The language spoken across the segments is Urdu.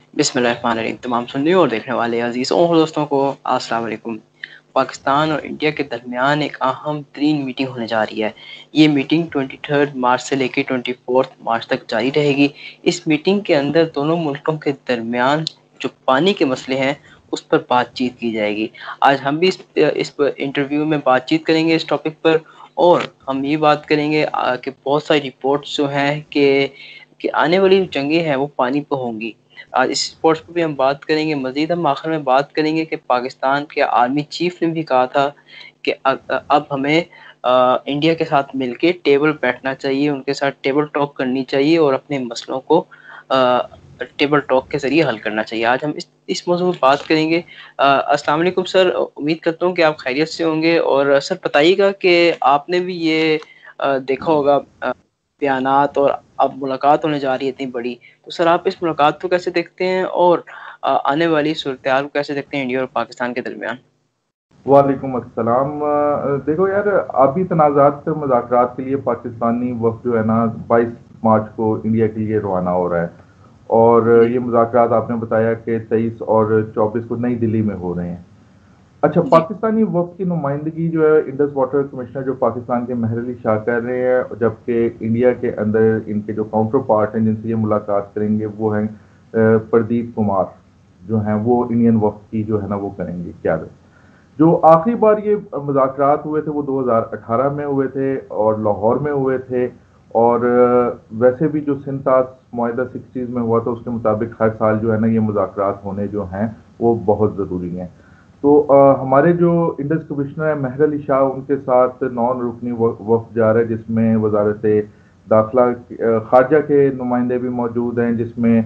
बिस्मिल्लाहिर्रहमानिर्रहीम। तमाम सुनने और देखने वाले अजीज़ों और दोस्तों को अस्सलाम वालेकुम। पाकिस्तान और इंडिया के दरमियान एक अहम तरीन मीटिंग होने जा रही है। ये मीटिंग 23 मार्च से लेकर 24 मार्च तक जारी रहेगी। इस मीटिंग के अंदर दोनों मुल्कों के दरमियान जो पानी के मसले हैं उस पर बातचीत की जाएगी। आज हम भी इस इंटरव्यू में बातचीत करेंगे इस टॉपिक पर, और हम ये बात करेंगे कि बहुत सारी रिपोर्ट्स जो हैं कि आने वाली जो जंगें हैं वो पानी पर होंगी। आज इस स्पोर्ट्स पे भी हम बात करेंगे। मज़ीद हम आखिर में बात करेंगे कि पाकिस्तान के आर्मी चीफ ने भी कहा था कि अब हमें इंडिया के साथ मिलके टेबल बैठना चाहिए, उनके साथ टेबल टॉक करनी चाहिए और अपने मसलों को टेबल टॉक के ज़रिए हल करना चाहिए। आज हम इस मौजू पर बात करेंगे। अस्सलाम वालेकुम सर, उम्मीद करता हूँ कि आप खैरियत से होंगे। और सर बताइएगा कि आपने भी ये देखा होगा बयानात, और अब मुलाकात होने जा रही है इतनी बड़ी, तो सर आप इस मुलाकात को कैसे देखते हैं और आने वाली सूरत-ए-हाल को कैसे देखते हैं इंडिया और पाकिस्तान के दरमियान? वालेकुम अस्सलाम। देखो यार, अभी तनाज़ात से मुज़ाकरात के लिए पाकिस्तानी वफ़द जो है ना 22 मार्च को इंडिया के लिए रवाना हो रहा है। और जी, ये मुज़ाकरात आपने बताया कि 23 और 24 को नई दिल्ली में हो रहे हैं। अच्छा, जी, पाकिस्तानी वफ़द की नुमाइंदगी जो है इंडस वाटर कमिश्नर जो पाकिस्तान के मेहर अली शाह कर रहे हैं, जबकि इंडिया के अंदर इनके जो काउंटर पार्ट हैं जिनसे ये मुलाकात करेंगे वो हैं प्रदीप कुमार, जो हैं वो इंडियन वफ़द की जो है ना वो करेंगे क़यादत। जो आखिरी बार ये मुज़ाकरात हुए थे वो 2018 में हुए थे और लाहौर में हुए थे। और वैसे भी जो सिंतास मुआहिदा 60s में हुआ था उसके मुताबिक हर साल जो है ना ये मुज़ाकरात होने जो हैं वो बहुत ज़रूरी हैं। तो हमारे जो इंडस कमिश्नर हैं मेहर अली शाह, उनके साथ नॉन रुकनी वफ़द जा रहा है जिसमें वजारत दाखिला खारजा के नुमाइंदे भी मौजूद हैं, जिसमें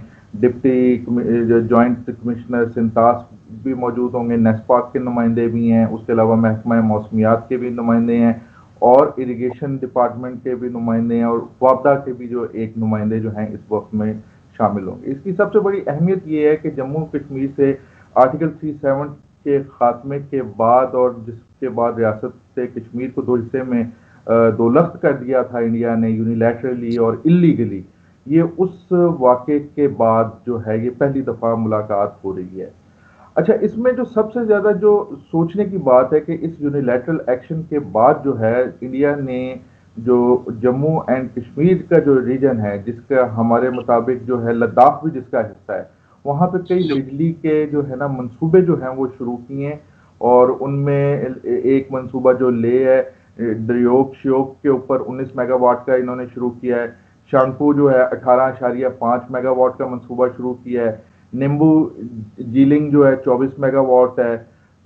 डिप्टी जॉइंट कमिश्नर सिंतास भी मौजूद होंगे, नेस्पाक के नुमाइंदे भी हैं, उसके अलावा महकमा मौसमियात के भी नुमाइंदे हैं और इरिगेशन डिपार्टमेंट के भी नुमाइंदे हैं और वापदा के भी जो एक नुमाइंदे जो हैं इस वक्त में शामिल होंगे। इसकी सबसे बड़ी अहमियत ये है कि जम्मू कश्मीर से आर्टिकल 37 के खात्मे के बाद और जिसके बाद रियासत से कश्मीर को दो हिस्से में दोलख्त कर दिया था इंडिया ने यूनिलैटरली और इलीगली, ये उस वाक़े के बाद जो है ये पहली दफ़ा मुलाकात हो रही है। अच्छा, इसमें जो सबसे ज़्यादा जो सोचने की बात है कि इस यूनिलैटरल एक्शन के बाद जो है इंडिया ने जो जम्मू एंड कश्मीर का जो रीजन है, जिसका हमारे मुताबिक जो है लद्दाख भी जिसका हिस्सा है, वहाँ पे कई बिजली के जो है ना मंसूबे जो हैं वो शुरू किए हैं। और उनमें एक मंसूबा जो ले है ड्रियोक श्योक के ऊपर 19 मेगावाट का इन्होंने शुरू किया है। शांगपू जो है 18.5 मेगावाट का मंसूबा शुरू किया है। नींबू जीलिंग जो है 24 मेगावाट है।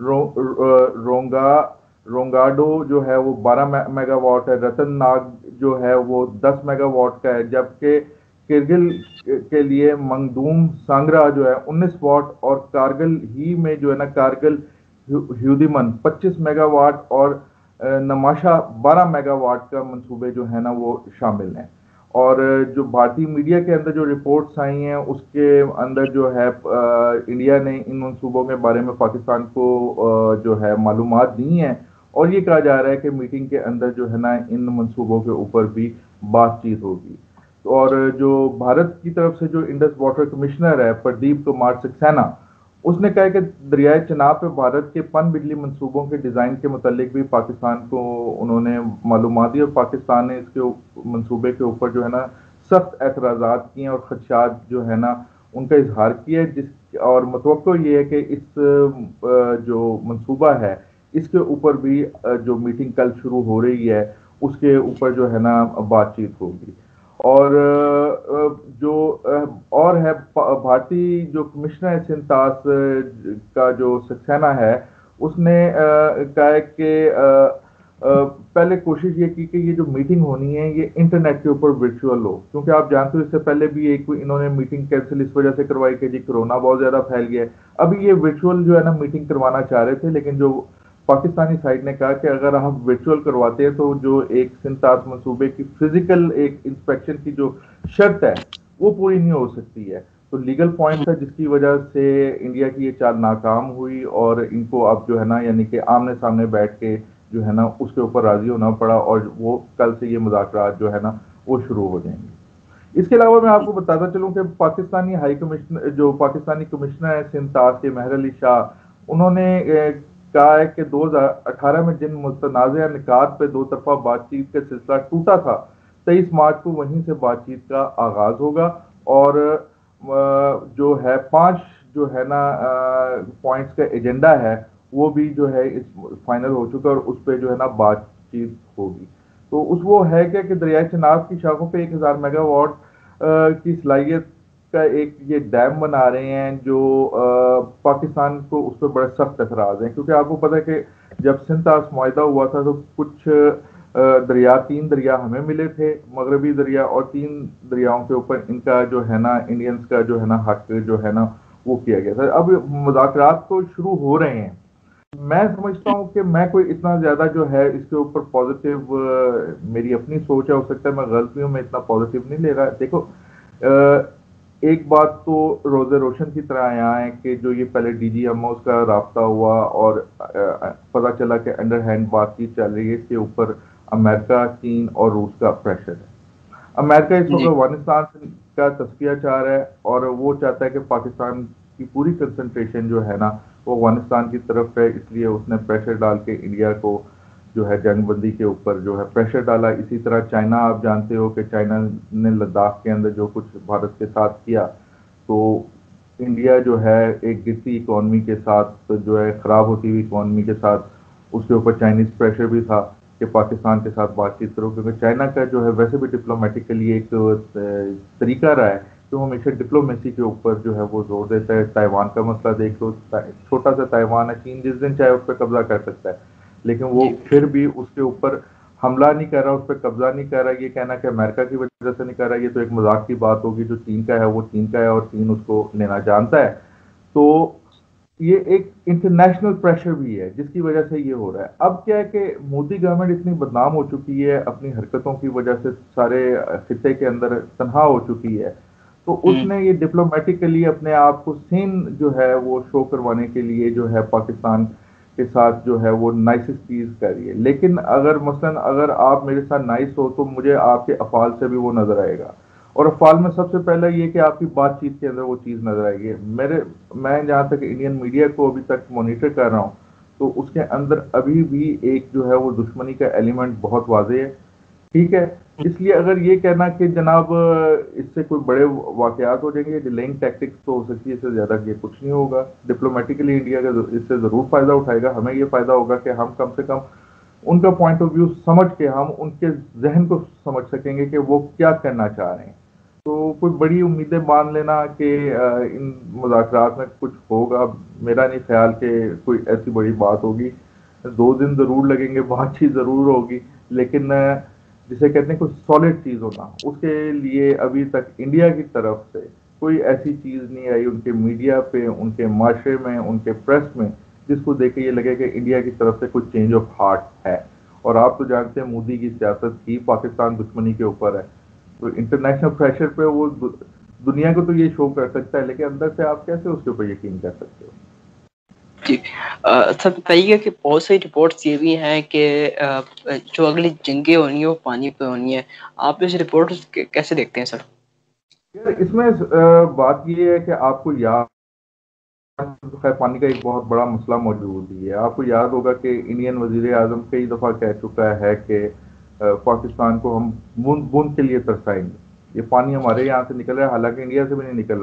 रोंगा रोंगाडो जो है वो 12 मेगावाट है। रतन नाग जो है वो 10 मेगावाट का है, जबकि किरगिल के लिए मंगदूम सांगरा जो है 19 वाट, और कारगिल ही में जो है ना कारगिल ह्यूदिमन 25 मेगावाट और नमाशा 12 मेगावाट का मंसूबे जो है ना वो शामिल हैं। और जो भारतीय मीडिया के अंदर जो रिपोर्ट्स आई हैं उसके अंदर जो है इंडिया ने इन मंसूबों के बारे में पाकिस्तान को जो है मालूमात दी हैं। और ये कहा जा रहा है कि मीटिंग के अंदर जो है ना इन मंसूबों के ऊपर भी बातचीत होगी। और जो भारत की तरफ से जो इंडस वाटर कमिश्नर है प्रदीप कुमार सक्सेना, उसने कहा कि दरियाए चनाब पे भारत के पन बिजली मंसूबों के डिज़ाइन के मुतालिक भी पाकिस्तान को उन्होंने मालूमात दी और पाकिस्तान ने इसके मंसूबे के ऊपर जो है ना सख्त एतराज़ात किए हैं और खदशात जो है ना उनका इजहार किया है। जिस और मतवक्को ये है कि इस जो मंसूबा है इसके ऊपर भी जो मीटिंग कल शुरू हो रही है उसके ऊपर जो है ना बातचीत होगी। और जो और है भारतीय जो कमिश्नर है सिंतास का जो सक्सेना है, उसने कहा है कि पहले कोशिश ये की कि ये जो मीटिंग होनी है ये इंटरनेट के ऊपर वर्चुअल हो, क्योंकि आप जानते हो इससे पहले भी एक इन्होंने मीटिंग कैंसिल इस वजह से करवाई कि जी कोरोना बहुत ज़्यादा फैल गया है। अभी ये वर्चुअल जो है ना मीटिंग करवाना चाह रहे थे, लेकिन जो पाकिस्तानी साइड ने कहा कि अगर हम वर्चुअल करवाते हैं तो जो एक सिंतास मंसूबे की फिजिकल एक इंस्पेक्शन की जो शर्त है वो पूरी नहीं हो सकती है। तो लीगल पॉइंट था जिसकी वजह से इंडिया की ये चाल नाकाम हुई और इनको अब जो है ना यानी कि आमने सामने बैठ के जो है ना उसके ऊपर राजी होना पड़ा और वो कल से ये मुज़ाकरात जो है ना वो शुरू हो जाएंगे। اس کے علاوہ میں آپ کو بتاتا چلوں کہ پاکستانی ہائی کمشنر، جو پاکستانی کمشنر ہیں سندھ طاس کے مہر علی شاہ، انہوں نے کہا ہے کہ 2018 میں جن متنازع نکات پہ دو طرفہ بات چیت کا سلسلہ ٹوٹا تھا، 23 مارچ کو وہیں سے بات چیت کا آغاز ہوگا، اور جو ہے 5 جو ہے نا پوائنٹس کا ایجنڈا ہے وہ بھی جو ہے اس فائنل ہو چکا، اور اس پہ جو ہے نا بات چیت ہوگی۔ تو اس وہ ہے کہ دریائے چناب کی شاخوں پہ 1000 میگا واٹ کی صلاحیت کا ایک یہ ڈیم بنا رہے ہیں، جو پاکستان کو اس پہ بڑے سخت اعتراض ہیں، کیونکہ آپ کو پتہ ہے کہ جب سندھ طاس معاہدہ ہوا تھا تو کچھ دریا، 3 دریا ہمیں ملے تھے، مغربی دریا، اور 3 دریاؤں کے اوپر ان کا جو ہے نا انڈینز کا جو ہے نا حق جو ہے نا وہ کیا گیا تھا۔ اب مذاکرات تو شروع ہو رہے ہیں، میں سمجھتا ہوں کہ میں کوئی اتنا زیادہ جو ہے اس کے اوپر پازیٹیو، میری اپنی سوچ ہے، ہو سکتا ہے میں غلطی ہوں، میں اتنا پازیٹیو نہیں لے رہا۔ دیکھو ایک بات تو روز روشن کی طرح یہاں ہے کہ جو یہ پہلے ڈی جی ایم او اس کا رابطہ ہوا اور پتہ چلا کہ انڈر ہینڈ بات چیت چل رہی ہے، اس کے اوپر امریکہ، چین اور روس کا پریشر ہے۔ امریکہ اس وقت جی افغانستان کا تصفیہ چاہ رہا ہے، اور وہ چاہتا ہے کہ پاکستان کی پوری کنسنٹریشن جو ہے نا وہ افغانستان کی طرف ہے، اس لیے اس نے پریشر ڈال کے انڈیا کو جو ہے جنگ بندی کے اوپر جو ہے پریشر ڈالا۔ اسی طرح چائنا، آپ جانتے ہو کہ چائنا نے لداخ کے اندر جو کچھ بھارت کے ساتھ کیا، تو انڈیا جو ہے ایک گرتی اکانومی کے ساتھ جو ہے خراب ہوتی ہوئی اکانومی کے ساتھ، اس کے اوپر چائنیز پریشر بھی تھا کہ پاکستان کے ساتھ بات چیت کرو، کیونکہ چائنا کا جو ہے ویسے بھی ڈپلومیٹکلی ایک طریقہ رہا ہے کہ وہ ہمیشہ ڈپلومیسی کے اوپر جو ہے وہ زور دیتا ہے۔ تائیوان کا مسئلہ دیکھ لو، چھوٹا سا تائیوان ہے، چین جس دن چاہے اس پہ قبضہ کر سکتا ہے، لیکن وہ جی پھر بھی اس کے اوپر حملہ نہیں کر رہا، اس پہ قبضہ نہیں کر رہا۔ یہ کہنا کہ امریکہ کی وجہ سے نہیں کر رہا، یہ تو ایک مذاق کی بات ہوگی، جو چین کا ہے وہ چین کا ہے، اور چین اس کو لینا جانتا ہے۔ تو یہ ایک انٹرنیشنل پریشر بھی ہے جس کی وجہ سے یہ ہو رہا ہے۔ اب کیا ہے کہ مودی گورنمنٹ اتنی بدنام ہو چکی ہے اپنی حرکتوں کی وجہ سے، سارے خطے کے اندر تنہا ہو چکی ہے، تو اس نے یہ ڈپلومیٹکلی اپنے آپ کو سین جو ہے وہ شو کروانے کے لیے جو ہے پاکستان کے ساتھ جو ہے وہ نائسسٹیز کر رہی ہے۔ لیکن اگر مثلا اگر آپ میرے ساتھ نائس ہو تو مجھے آپ کے افعال سے بھی وہ نظر آئے گا، اور افعال میں سب سے پہلا یہ کہ آپ کی بات چیت کے اندر وہ چیز نظر آئے گی۔ میں جہاں تک انڈین میڈیا کو ابھی تک مانیٹر کر رہا ہوں، تو اس کے اندر ابھی بھی ایک جو ہے وہ دشمنی کا ایلیمنٹ بہت واضح ہے، ٹھیک ہے۔ اس لیے اگر یہ کہنا کہ جناب اس سے کوئی بڑے واقعات ہو جائیں گے، ڈیلنگ ٹیکٹکس تو ہو سکتی ہے، اس سے زیادہ یہ کچھ نہیں ہوگا۔ ڈپلومیٹکلی انڈیا کا اس سے ضرور فائدہ اٹھائے گا، ہمیں یہ فائدہ ہوگا کہ ہم کم سے کم ان کا پوائنٹ آف ویو سمجھ کے ہم ان کے ذہن کو سمجھ سکیں گے کہ وہ کیا کرنا چاہ رہے ہیں۔ تو کوئی بڑی امیدیں مان لینا کہ ان مذاکرات میں کچھ ہوگا، میرا نہیں خیال کہ کوئی ایسی بڑی بات ہوگی۔ 2 دن ضرور لگیں گے، بات چیت ضرور ہوگی، لیکن جسے کہتے ہیں کوئی سالڈ چیز ہونا، اس کے لیے ابھی تک انڈیا کی طرف سے کوئی ایسی چیز نہیں آئی ان کے میڈیا پہ، ان کے معاشرے میں، ان کے پریس میں، جس کو دیکھ کے یہ لگے کہ انڈیا کی طرف سے کوئی چینج آف ہارٹ ہے۔ اور آپ تو جانتے ہیں مودی کی سیاست ہی پاکستان دشمنی کے اوپر ہے، تو انٹرنیشنل پریشر پہ وہ دنیا کو تو یہ شو کر سکتا ہے، لیکن اندر سے آپ کیسے اس کے اوپر یقین کر سکتے ہو؟ جی سب بتائیے کہ بہت سی رپورٹس یہ بھی ہیں کہ جو اگلی جنگیں ہونی ہیں وہ پانی پہ ہونی ہیں، آپ اس رپورٹ کیسے دیکھتے ہیں سر؟ اس میں بات یہ ہے کہ آپ کو یاد، خیر پانی کا ایک بہت بڑا مسئلہ موجود ہی ہے۔ آپ کو یاد ہوگا کہ انڈین وزیر اعظم کئی دفعہ کہہ چکا ہے کہ پاکستان کو ہم بوند بوند کے لیے ترسائیں گے۔ یہ پانی ہمارے یہاں سے نکل رہا ہے، حالانکہ انڈیا سے بھی نہیں نکل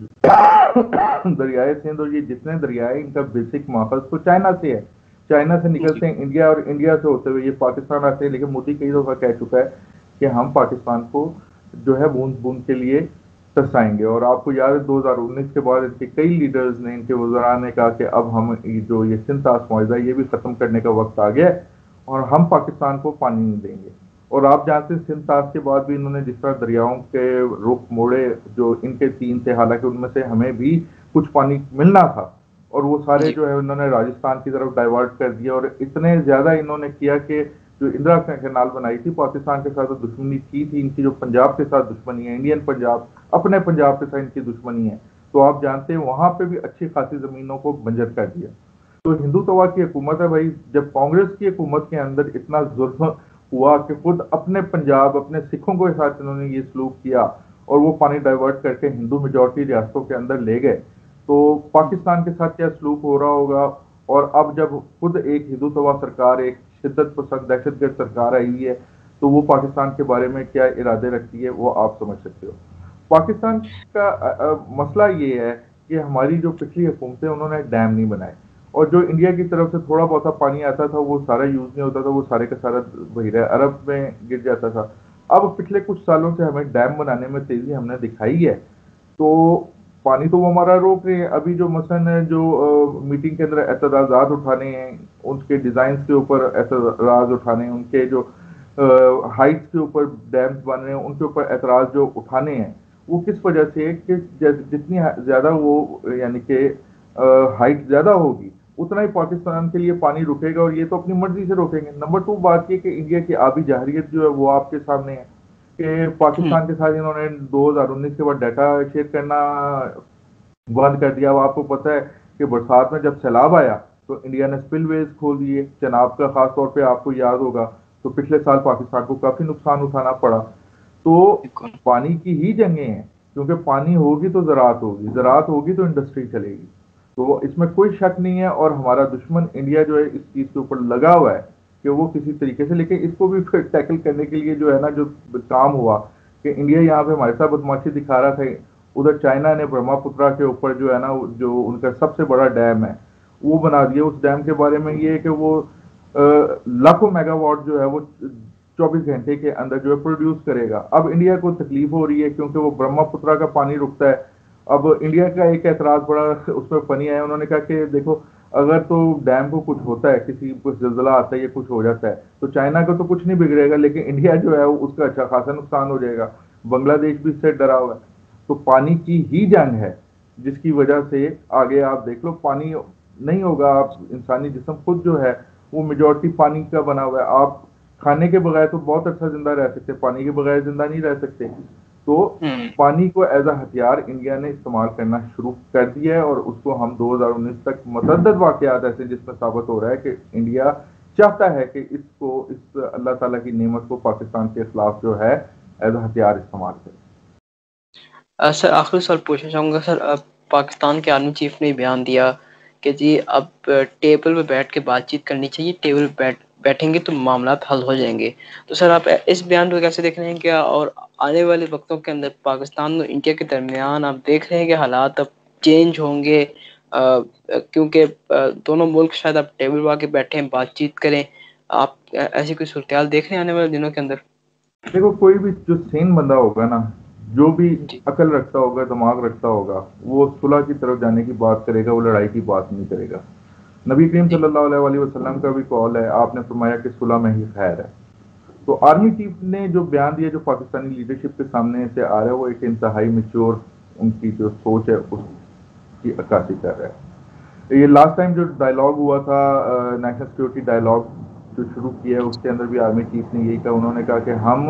رہا۔ دریائے سندھ اور یہ جتنے دریائے، ان کا بیسک ماخذ تو چائنا سے ہے، چائنا سے جی نکلتے ہیں انڈیا، اور انڈیا سے ہوتے ہوئے یہ پاکستان آتے ہیں۔ لیکن مودی کئی دفعہ کہہ چکا ہے کہ ہم پاکستان کو جو ہے بوند بوند کے لیے ترسائیں گے۔ اور آپ کو یاد ہے 2019 کے بعد ان کے کئی لیڈرز نے، ان کے وزراء نے کہا کہ اب ہم جو یہ سندھ طاس معاہدہ یہ بھی ختم کرنے کا وقت آ گیا ہے، اور ہم پاکستان کو پانی نہیں دیں گے۔ اور آپ جانتے ہیں سندھ طاس کے بعد بھی انہوں نے جس طرح دریاؤں کے رخ موڑے، جو ان کے 3 تھے، حالانکہ ان میں سے ہمیں بھی کچھ پانی ملنا تھا، اور وہ سارے جی جو ہے انہوں نے راجستھان کی طرف ڈائیورٹ کر دیا، اور اتنے زیادہ انہوں نے کیا کہ جو اندرا کینال بنائی تھی پاکستان کے ساتھ دشمنی کی تھی ان کی، جو پنجاب کے ساتھ دشمنی ہے، انڈین پنجاب، اپنے پنجاب کے ساتھ ان کی دشمنی ہے، تو آپ جانتے ہیں وہاں پہ بھی اچھی خاصی زمینوں کو بنجر کر دیا۔ تو ہندوتوا کی حکومت ہے بھائی، جب کانگریس کی حکومت کے اندر اتنا ظلم ہوا کہ خود اپنے پنجاب، اپنے سکھوں کے ساتھ انہوں نے یہ سلوک کیا، اور وہ پانی ڈائیورٹ کر کے ہندو میجورٹی ریاستوں کے اندر لے گئے تو پاکستان کے ساتھ کیا سلوک ہو رہا ہوگا. اور اب جب خود ایک ہندوتوا سرکار، ایک شدت پسند دہشت گرد سرکار آئی ہوئی ہے تو وہ پاکستان کے بارے میں کیا ارادے رکھتی ہے وہ آپ سمجھ سکتے ہو. پاکستان کا مسئلہ یہ ہے کہ ہماری جو پچھلی حکومتیں انہوں نے ڈیم نہیں بنائے، اور جو انڈیا کی طرف سے تھوڑا بہت پانی آتا تھا وہ سارا یوز نہیں ہوتا تھا، وہ سارے کا سارا بحیرہ عرب میں گر جاتا تھا. اب پچھلے کچھ سالوں سے ہمیں ڈیم بنانے میں تیزی ہم نے دکھائی ہے تو پانی تو وہ ہمارا روک رہے ہیں. ابھی جو مثلا جو میٹنگ کے اندر اعتراضات اٹھانے ہیں، ان کے ڈیزائنز کے اوپر اعتراض اٹھانے ہیں، ان کے جو ہائٹس کے اوپر ڈیمز بن رہے ہیں ان کے اوپر اعتراض جو اٹھانے ہیں، وہ کس وجہ سے کہ جتنی زیادہ وہ یعنی کہ ہائٹ زیادہ ہوگی اتنا ہی پاکستان کے لیے پانی رکے گا، اور یہ تو اپنی مرضی سے روکیں گے. نمبر 2 بات یہ کہ انڈیا کی آبی جارحیت جو ہے وہ آپ کے سامنے ہے کہ پاکستان کے ساتھ انہوں نے 2019 کے بعد ڈیٹا شیئر کرنا بند کر دیا. اب آپ کو پتہ ہے کہ برسات میں جب سیلاب آیا تو انڈیا نے سپل ویز کھول دیے. چناب کا خاص طور پہ آپ کو یاد ہوگا تو پچھلے سال پاکستان کو کافی نقصان اٹھانا پڑا. تو بالکل پانی کی ہی جنگیں ہیں، کیونکہ پانی ہوگی تو زراعت ہوگی، زراعت ہوگی تو انڈسٹری چلے گی. تو اس میں کوئی شک نہیں ہے، اور ہمارا دشمن انڈیا جو ہے اس چیز کے اوپر لگا ہوا ہے کہ وہ کسی طریقے سے، لیکن اس کو بھی ٹیکل کرنے کے لیے جو ہے نا جو کام ہوا کہ انڈیا یہاں پہ ہمارے ساتھ بدماشی دکھا رہا تھا. ادھر چائنا نے برہما پترا کے اوپر جو ہے نا جو ان کا سب سے بڑا ڈیم ہے وہ بنا دیا. اس ڈیم کے بارے میں یہ ہے کہ وہ لاکھوں میگا واٹ جو ہے وہ 24 گھنٹے کے اندر جو ہے پروڈیوس کرے گا. اب انڈیا کو تکلیف ہو رہی ہے کیونکہ وہ برہما پترا کا پانی رکتا ہے. اب انڈیا کا ایک اعتراض بڑا اس میں پنی آیا، انہوں نے کہا کہ دیکھو اگر تو ڈیم کو کچھ ہوتا ہے، کسی کچھ زلزلہ آتا ہے یا کچھ ہو جاتا ہے تو چائنا کا تو کچھ نہیں بگڑے گا، لیکن انڈیا جو ہے اس کا اچھا خاصا نقصان ہو جائے گا. بنگلہ دیش بھی اس سے ڈرا ہوا ہے. تو پانی کی ہی جنگ ہے جس کی وجہ سے آگے آپ دیکھ لو پانی نہیں ہوگا. آپ انسانی جسم خود جو ہے وہ میجورٹی پانی کا بنا ہوا ہے. آپ کھانے کے بغیر تو بہت اچھا زندہ رہ سکتے، پانی کے بغیر زندہ نہیں رہ سکتے. تو پانی کو ایز اے ہتھیار انڈیا نے استعمال کرنا شروع کر دیا ہے، اور اس کو ہم 2019 تک متعدد واقعات ایسے جس میں ثابت ہو رہا ہے کہ انڈیا چاہتا ہے کہ اس اللہ تعالیٰ کی نعمت کو پاکستان کے خلاف جو ہے ایز اے ہتھیار استعمال کرے. سر آخری سوال پوچھنا چاہوں گا. سر اب پاکستان کے آرمی چیف نے بیان دیا کہ جی اب ٹیبل پہ بیٹھ کے بات چیت کرنی چاہیے، ٹیبل پہ بیٹھیں گے تو معاملات حل ہو جائیں گے. تو سر آپ اس بیان کو کیسے دیکھ رہے ہیں کیا، اور آنے والے وقتوں کے اندر پاکستان اور انڈیا کے درمیان آپ دیکھ رہے ہیں کہ حالات اب چینج ہوں گے، کیونکہ دونوں ملک شاید اب ٹیبل پہ کے بیٹھیں بات چیت کریں؟ آپ ایسی کوئی صورتحال دیکھ رہے ہیں آنے والے دنوں کے اندر؟ دیکھو کوئی بھی جو سین بندہ ہوگا نا، جو بھی جی عقل رکھتا ہوگا، دماغ رکھتا ہوگا، وہ صلح کی طرف جانے کی بات کرے گا، وہ لڑائی کی بات نہیں کرے گا. نبی کریم جی صلی اللہ علیہ وآلہ وسلم کا بھی قول ہے، آپ نے فرمایا کہ صلح میں ہی خیر ہے. تو آرمی چیف نے جو بیان دیا جو پاکستانی لیڈرشپ کے سامنے سے آ رہا ہے وہ ایک انتہائی میچور ان کی جو سوچ ہے اس کی عکاسی کر رہا ہے. یہ لاسٹ ٹائم جو ڈائلاگ ہوا تھا نیشنل سیکورٹی ڈائلاگ جو شروع کیا ہے اس کے اندر بھی آرمی چیف نے یہی کہا. انہوں نے کہا کہ ہم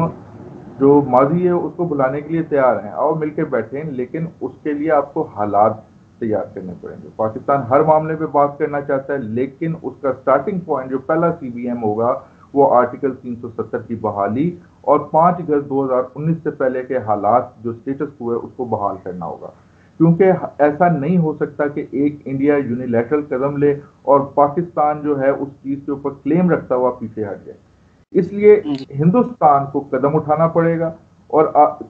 جو ماضی ہے اس کو بلانے کے لیے تیار ہیں، آؤ مل کے بیٹھیں، لیکن اس کے لیے آپ کو حالات تیار کرنے پڑیں گے. پاکستان ہر معاملے پہ بات کرنا چاہتا ہے، لیکن اس کا سٹارٹنگ پوائنٹ جو پہلا سی بی ایم ہوگا وہ آرٹیکل 370 کی بحالی اور 5 اگست 2019 سے پہلے کے حالات جو سٹیٹس ہوئے اس کو بحال کرنا ہوگا. کیونکہ ایسا نہیں ہو سکتا کہ ایک انڈیا یونیلیٹرل قدم لے اور پاکستان جو ہے اس چیز کے اوپر کلیم رکھتا ہوا پیچھے ہٹ جائے. اس لیے جی ہندوستان کو قدم اٹھانا پڑے گا، اور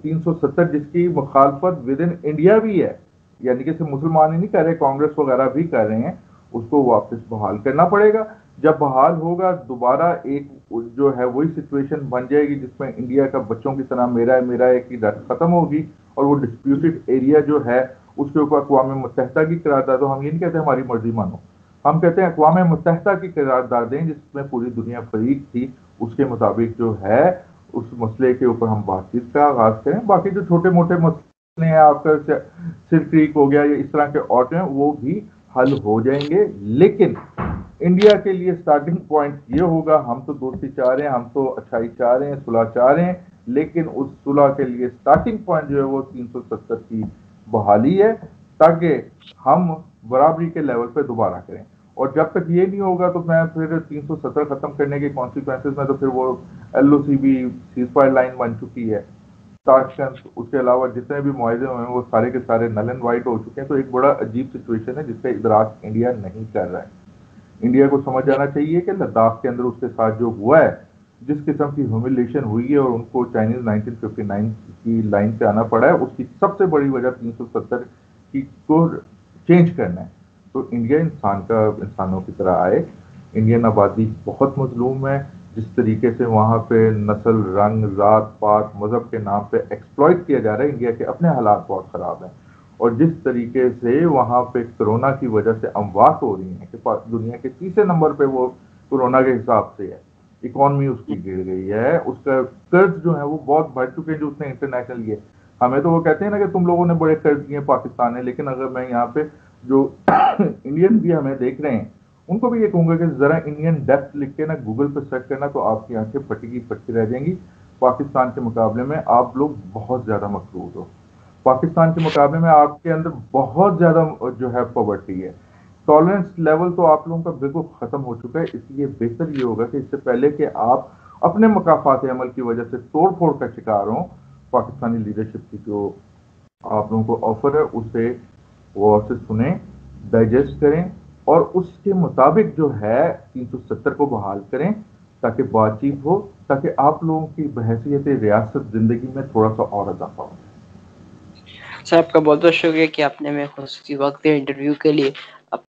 370 جس کی مخالفت ود ان انڈیا بھی ہے، یعنی کہ صرف مسلمان ہی نہیں کر رہے، کانگریس وغیرہ بھی کر رہے ہیں، اس کو واپس بحال کرنا پڑے گا. جب بحال ہوگا دوبارہ ایک جو ہے وہی سچویشن بن جائے گی جس میں انڈیا کا بچوں کی طرح میرا ہے میرا ہے کی رت ختم ہوگی، اور وہ ڈسپیوٹڈ ایریا جو ہے اس کے اوپر اقوام متحدہ کی قرارداد. تو ہم یہ نہیں کہتے ہماری مرضی مانو، ہم کہتے ہیں اقوام متحدہ کی قراردادیں جس میں پوری دنیا فریق تھی اس کے مطابق جو ہے اس مسئلے کے اوپر ہم بات چیت کا آغاز کریں. باقی جو چھوٹے موٹے مسئلے ہیں آپ کا سر کریک ہو گیا یا اس طرح کے اور ہیں وہ بھی حل ہو جائیں گے. لیکن انڈیا کے لیے سٹارٹنگ پوائنٹ یہ ہوگا، ہم تو دوستی چاہ رہے ہیں، ہم تو اچھائی چاہ رہے ہیں، صلح چاہ رہے ہیں، لیکن اس صلح کے لیے سٹارٹنگ پوائنٹ جو ہے وہ 370 کی بحالی ہے تاکہ ہم برابری کے لیول پہ دوبارہ کریں. اور جب تک یہ نہیں ہوگا تو میں پھر 370 ختم کرنے کے کانسیکوینسز میں تو پھر وہ ایل او سی بھی سیز فائر لائن بن چکی ہے. ताशकंद, उसके अलावा जितने भी मुआहदे हुए हैं वो सारे के सारे नल एंड वाइट हो चुके हैं। तो एक बड़ा अजीब सिचुएशन है जिसका इदराक इंडिया नहीं कर रहा है। इंडिया को समझ आना चाहिए कि लद्दाख के अंदर उसके साथ जो हुआ है, जिस किस्म की ह्यूमिलेशन हुई है और उनको चाइनीज 1959 की लाइन पे आना पड़ा है, उसकी सबसे बड़ी वजह 370 की को चेंज करना है। तो इंडिया इंसानों की तरह आए। इंडियन आबादी बहुत मजलूम है। जिस तरीके से वहाँ पे नस्ल, रंग, जात पात, मजहब के नाम पे एक्सप्लॉइट किया जा रहा है, इंडिया के अपने हालात बहुत ख़राब हैं। और जिस तरीके से वहाँ पे कोरोना की वजह से अमवात हो रही हैं कि दुनिया के तीसरे नंबर पे वो कोरोना के हिसाब से है, इकॉनमी उसकी गिर गई है, उसका कर्ज जो है वो बहुत बढ़ चुके हैं जो उसने इंटरनेशनल लिए। हमें तो वो कहते हैं ना कि तुम लोगों ने बड़े कर्ज दिए पाकिस्तान ने, लेकिन अगर मैं यहाँ पे जो इंडियन भी हमें देख रहे हैं उनको भी ये कहूंगा कि जरा इंडियन डेप्थ लिख के ना गूगल पे सर्च करना, तो आपकी आंखें फटी की फटी रह जाएंगी। पाकिस्तान के मुकाबले में आप लोग बहुत ज्यादा मकरूज हो। पाकिस्तान के मुकाबले में आपके अंदर बहुत ज्यादा जो है पॉवर्टी है। टॉलरेंस लेवल तो आप लोगों का बिल्कुल खत्म हो चुका है। इसलिए बेहतर ये होगा कि इससे पहले कि आप अपने मकाफात अमल की वजह से तोड़ फोड़ का शिकार हो, पाकिस्तानी लीडरशिप की जो आप लोगों को ऑफर है उसे गौर से सुने, डाइजेस्ट करें और उसके मुताबिक जो है 370 को बहाल करें ताकि बातचीत हो, ताकि आप लोगों की बहैसियत रियासत जिंदगी में थोड़ा सा और इजाफा हो। सर आपका बहुत बहुत शुक्रिया कि आपने हमें खुसूसी वक्त दिया इंटरव्यू के लिए।